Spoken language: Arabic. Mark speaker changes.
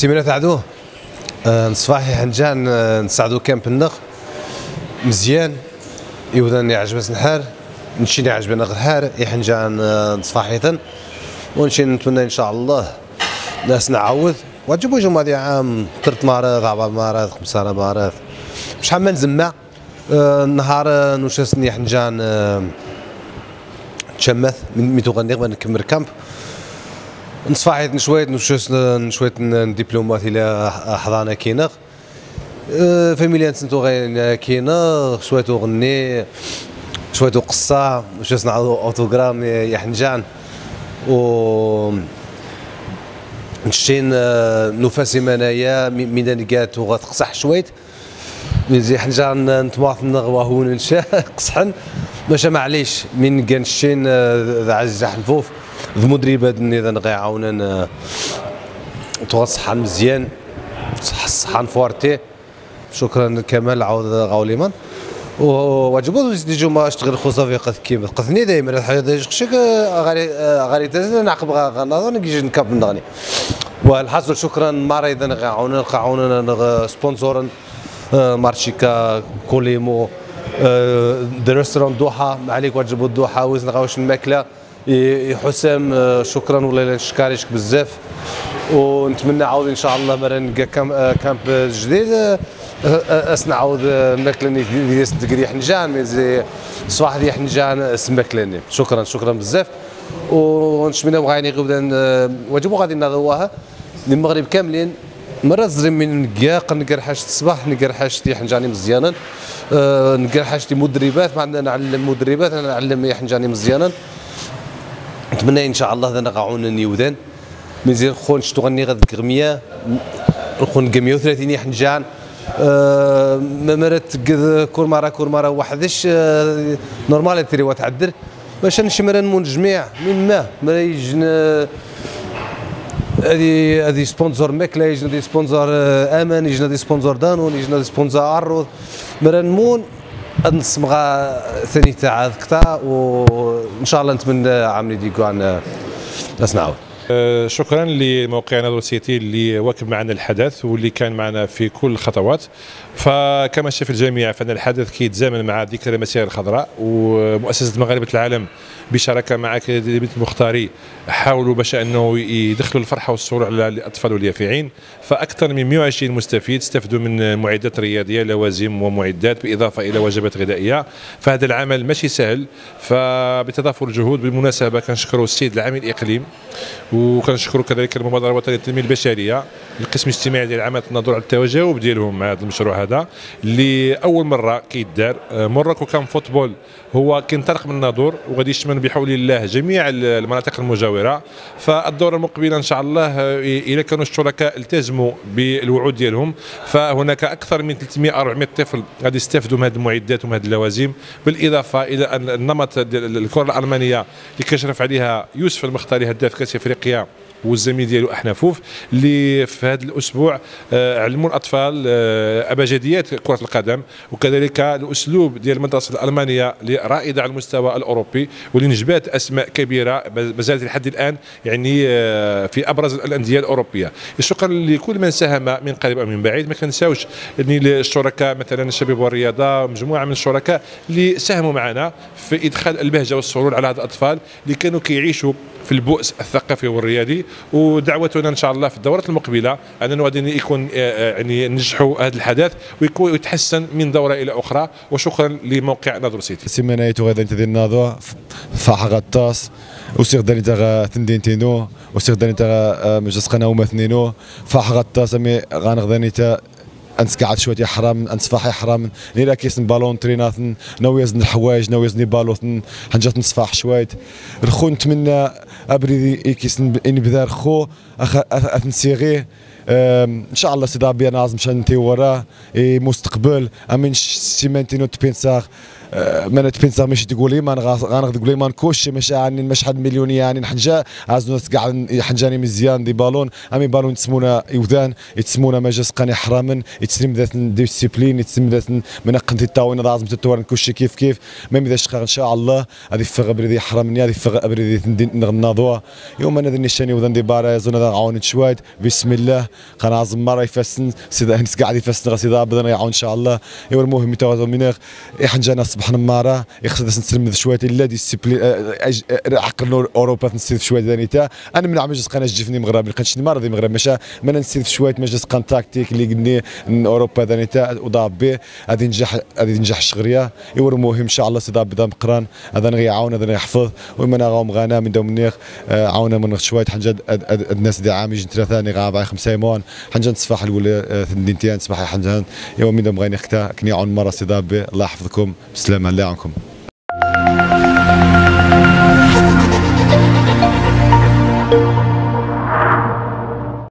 Speaker 1: سيمانة تعدو نصفاحي حنجان نساعدو كامب النغ مزيان يودان يعجبس نحار نشيني عجبنا غير يحنجان نصفاحيتن ونشي نتمنى ان شاء الله ناس نعوض وجبوا جمعة دي عام 3 معارض 4 معارض 5 معارض شحال ما نزمع نهار نوشسني حنجان تشمث ميتو غنيغ نكمل كامب نصفاحيت نشويت دبلومات الى حضانه كينغ فاميليان سنتو غير كينغ شويتو غني شويتو قصه واش نعاودو اوتوغرام يا حنجان و نشتين نفاسي منايا من قات وغتقصح شويت زي حنجان نتواصل نغواهون نشا قصحن ماشا معليش من كنشتين ذا عزيز حنفوف ذو مدربات اذا غيعاونن توصحان مزيان صحان فورتي شكرا كمال عاود غاوليمان وجبوا ديجو ما اشتغل خصوصا في كيما قثني دائما الحاجه شك غاري تزن نعقب غنظن نجي نكاب نغني والحصل شكرا مره اذا غاعوننا سبونسورن مارشيكا كوليمو ذا ريستوران دوحه ما عليك وجبوا الدوحه وزن غاوش الماكله حسام شكرا والله نشكاريشك بزاف ونتمنى عاود ان شاء الله مره نلقى كامب جديد نعاود ماكلني في ديال حنجان زي صباح ديال حنجان سماكلني شكرا بزاف ونتمنى بغاني غدا واجبو غادي نضواها المغرب كاملين مرات زري من نقاق نقرحاش الصباح نقرحاش ديال حنجاني مزيانا نقرحاش ديال مدربات ما عندنا نعلم مدربات انا نعلم حنجاني مزيانا نتمنى ان شاء الله انا غاعون نيوذان مزيان خون شتو غني غد كرميه نخون 130 حنجان مرات كل مره وحدش نورمال تري وتعدل باش نشمر نمون جميع من ما يجن هذه سبونسور ماكله يجن هذه سبونسور امان يجن هذه سبونسور دانون يجن هذه سبونسور عروض مرا نمون نسمغا ثاني تاع ذكتا وان شاء الله نتمنى عاملي ديكوان نسمعوا.
Speaker 2: شكرا لموقع ناظور سيتي اللي واكب معنا الحدث واللي كان معنا في كل الخطوات. فكما شاف الجميع فان الحدث كيتزامن مع ذكرى المسيره الخضراء ومؤسسه مغاربه العالم بشراكه مع اكاديميه المختاري حاولوا باش انه يدخلوا الفرحه والسرور على الاطفال واليافعين. فاكثر من 120 مستفيد استفدوا من معدات رياضيه لوازم ومعدات بالاضافه الى وجبات غذائيه. فهذا العمل ماشي سهل. فبتضافر الجهود بالمناسبه كنشكروا السيد العامل الاقليم وكنشكروا كذلك المبادره الوطنيه للتنميه البشريه القسم الاجتماعي ديال عمل النظر على التواجد ديالهم مع هذا المشروع هذا اللي اول مره كيدار. موراكو كان فوتبول هو كينطلق من الناظور وغادي يشمل بحول الله جميع المناطق المجاوره. فالدوره المقبله ان شاء الله اذا كانوا الشركاء التزموا بالوعود ديالهم فهناك اكثر من 300 400 طفل غادي يستافدوا من هذه المعدات ومن هذه اللوازم. بالاضافه الى ان النمط الكره الالمانيه اللي كيشرف عليها يوسف المختاري هداف كاس افريقيا والزميل ديالو احنفوف اللي في هذا الاسبوع علموا الاطفال ابجديات كره القدم وكذلك الاسلوب ديال المدرسه الالمانيه اللي رائده على المستوى الاوروبي واللي نجبات اسماء كبيره مازالت لحد الان يعني في ابرز الانديه الاوروبيه. شكرا لكل من ساهم من قريب او من بعيد. ما كنساوش يعني الشركاء مثلا الشباب والرياضه مجموعه من الشركاء اللي ساهموا معنا في ادخال البهجه والسرور على هاد الاطفال اللي كانوا كيعيشوا في البؤس الثقافي والرياضي. ودعوتنا ان شاء الله في الدورات المقبله اننا غادي يكون يعني ننجحوا هذا الحدث ويكون يتحسن من دوره الى اخرى. وشكرا لموقع ناظور سيتي.
Speaker 3: سيمانه غادا انت ديال الناظور فاحه غطاس وسيغداني تاع تندينتينو وسيغداني تاع مجلس قناه ومثنينو فاحه غطاس مي غنغداني تاع انسكعت شويه حرام انصفاحي حرام نيرا كيسن بالون تريناتن نويزن الحوايج نويزني بالوثن حنجات نصفاح شويه الخو نتمنى ابري كيسن اني بذار خو اثنسيغي ان شاء الله سيدي ربي انا عازم شنتي وراه مستقبل امين سيمانتينو تبينساغ ما نتبينسا ماشي تقول لي ما غنغ تقول لي ما نكوش ماشي يعني مشهد مليوني يعني نحنجا عازنا كاع حنجاني مزيان دي بالون امي بالون يتسمونا يوذان يتسمونا ما جاس قاني حراما يتسلم ذات ديسيبلين يتسلم ذات من قنتي التاوين لازم تتورن كلشي كيف ما ميداش ان شاء الله هذه فغ بريدي حرامني هذه فغ بريدي نغناضوا يوم انا ذني شاني وذن دي بارا زونا عاون شواد بسم الله قناعزم مره يفسن سيدا هنس قاعد يفسن غسيدا بدنا يعاون ان شاء الله ايوا المهم يتواصل مناغ حنجانا صباح نماره يخصنا نسلم شويه الا ديسيبلين عقلنا اوروبا نسيف شويه ذانيتا انا من عمج قناه جفني مغربي لقيتش المرض مغرب ماشا ما نسيف شويه ما جاس قان تاكتيك اللي قلني اوروبا ذانيتا وضابي غادي ننجح الشغريه ايوا المهم ان شاء الله سيدا بدا مقران هذا غيعاون هذا يحفظ ومن غاهم غانا من دوم النيخ عاونا من شويه حنجد الناس دي عام يجي ثلاثه ني غابا 5 يمون حنجد صفاح الاولى ثنتين صباح حنجد يوم من دوم غاني ختا كني عون مره سيدا الله يحفظكم بسلامه الله يعاونكم.